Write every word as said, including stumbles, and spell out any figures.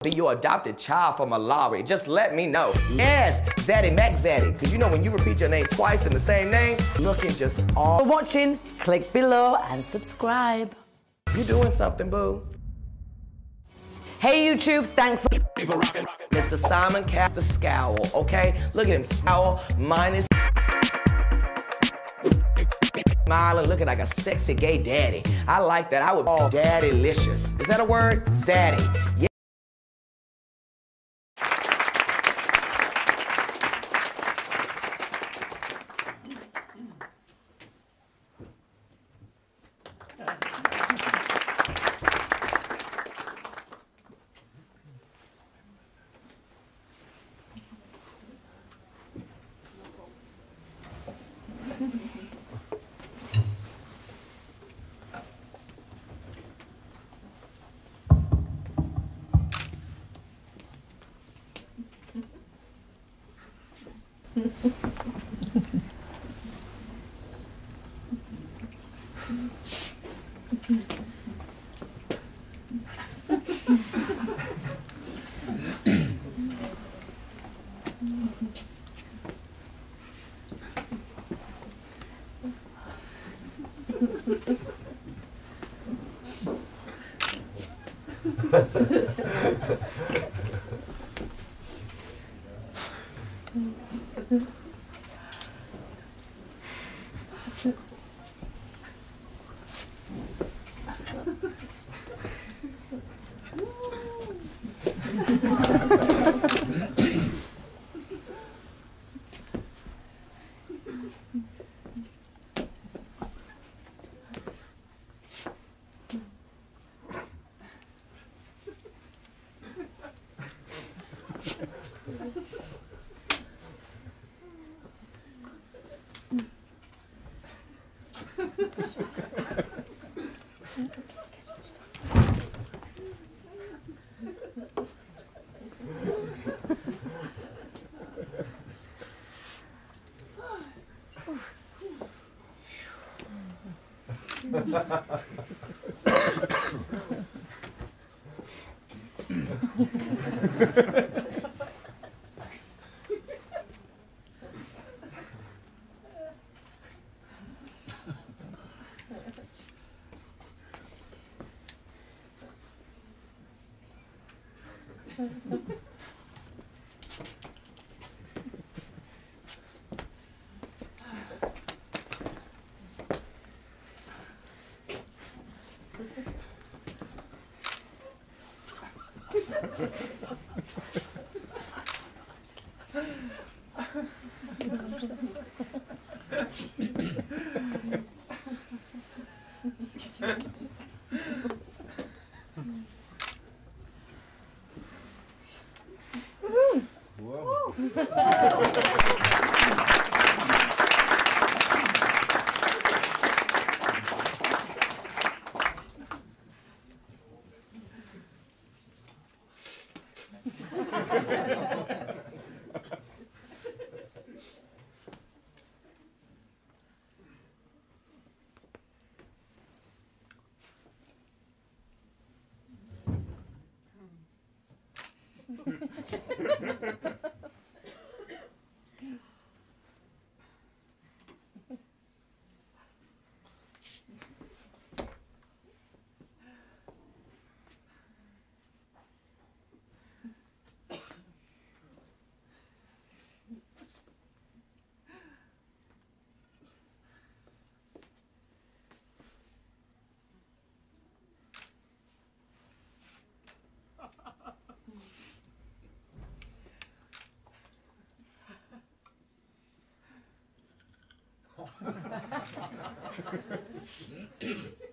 be your adopted child from Malawi. Just let me know. Yes, Zaddy Mac Zaddy. Because you know when you repeat your name twice in the same name, looking just all. For watching, click below and subscribe. You doing something, boo? Hey YouTube, thanks for Mister Simon cast the scowl, okay? Look at him, scowl minus smiling, looking like a sexy gay daddy. I like that. I would call Daddylicious. Is that a word? Zaddy. Yeah. Ha ha ha ha.